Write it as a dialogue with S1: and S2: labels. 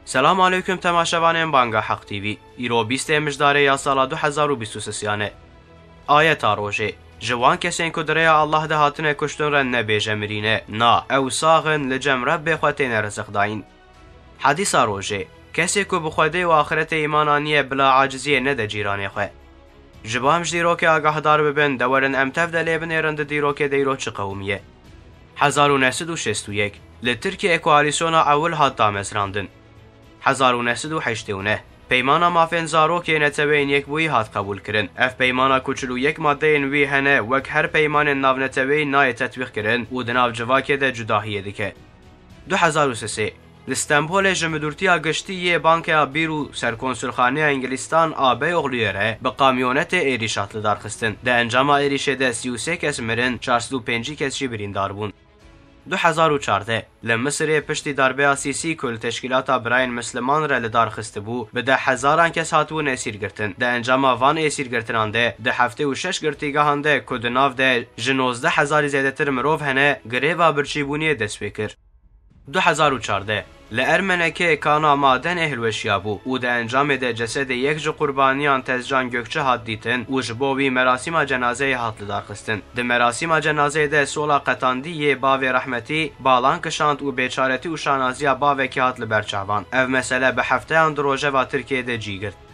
S1: سلام علیکم تماشاوانین بانگا حق تیوی. ایرو 20 مجداره یا سال 2023 آیت روژه جوان کسین کدره الله ده هاتنه کشتن رن نبیجه مرینه نا او ساغن لجم رب بخواتین رزق داین. حدیث روژه کسی که بخواده و آخرت ایمانانیه بلا عاجزیه نده جیرانه خواه. جبام جدیرو که آگاه دار ببین دورن امتف دلی بنیرند دیرو که دیرو چه قومیه. 1961 لترکی اکوالیسیونا اول هات دامزراندن. 1989 پیمانا مافین زاروکی نتوین یک بوی هات قبول کرن. اف پیمانا کچلو یک ماده وی هنه وک هر پیمان ناو نتوین نای تطبیق کرن و دناو جواکی ده جداهیه دیکه. 2003 لستنبول جمهوریتی گشتی بانک بیرو سرکنسولخانه انگلیستان آبی اغلیره به قامیونت ایریشات لدار خستن. ده انجام ایریشه ده 33 کس مرن 405 کس جی بریندار بون. 2014 لمصر پشتی دربه سیسی کل تشکیلات براین مسلمان را لدار خسته بو به 10,000 کس هاتون اسیر گرتن. ده انجام وان اسیر گرتنان ده 76 گرتیگاهان ده کدناو ده 19,000 زیاده تر مروف هنه گریو و برچیبونی دست بکر. 2014 لأرمنکه کانا مادن اهلوشیا بو و ده انجام ده جسد یک جو قربانیان تزجان گکچه هات دیتن و جبوی مراسم جنازه هات لدار خستن. ده مراسم جنازه ده سولا قطاندی یه باوی رحمتی بالان کشاند و بیچارتی و شانازی باوی که هات لبرچاوان. او مسئله به هفته اندروژه و ترکیه ده جیگرد.